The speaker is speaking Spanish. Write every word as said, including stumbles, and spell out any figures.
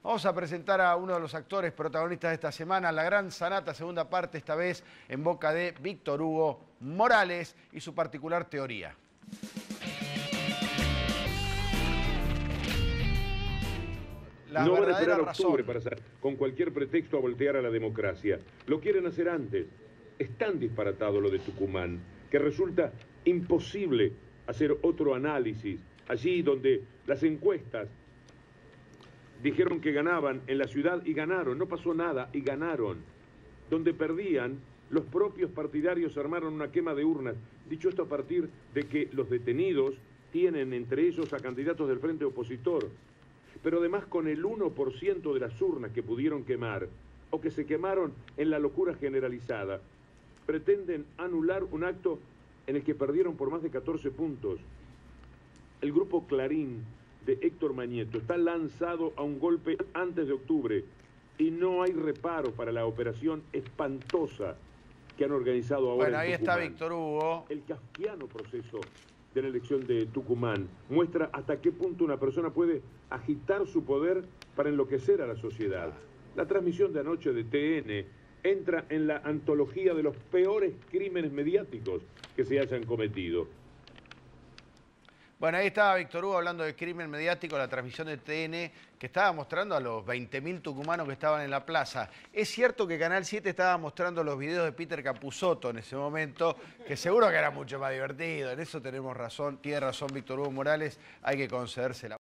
Vamos a presentar a uno de los actores protagonistas de esta semana, La Gran Sanata, segunda parte, esta vez en boca de Víctor Hugo Morales y su particular teoría. La no van a esperar a octubre para hacer, con cualquier pretexto, a voltear a la democracia. Lo quieren hacer antes. Es tan disparatado lo de Tucumán que resulta imposible hacer otro análisis allí donde las encuestas dijeron que ganaban en la ciudad y ganaron, no pasó nada y ganaron. Donde perdían, los propios partidarios armaron una quema de urnas. Dicho esto a partir de que los detenidos tienen entre ellos a candidatos del frente opositor. Pero además con el uno por ciento de las urnas que pudieron quemar, o que se quemaron en la locura generalizada, pretenden anular un acto en el que perdieron por más de catorce puntos. El grupo Clarín de Héctor Mañeto está lanzado a un golpe antes de octubre y no hay reparo para la operación espantosa que han organizado ahora. Bueno, ahí en Tucumán. Está Víctor Hugo. El kafkiano proceso de la elección de Tucumán muestra hasta qué punto una persona puede agitar su poder para enloquecer a la sociedad. La transmisión de anoche de T N entra en la antología de los peores crímenes mediáticos que se hayan cometido. Bueno, ahí estaba Víctor Hugo hablando de crimen mediático, la transmisión de T N, que estaba mostrando a los veinte mil tucumanos que estaban en la plaza. Es cierto que Canal siete estaba mostrando los videos de Peter Capusotto en ese momento, que seguro que era mucho más divertido. En eso tenemos razón, tiene razón Víctor Hugo Morales, hay que concedérsela.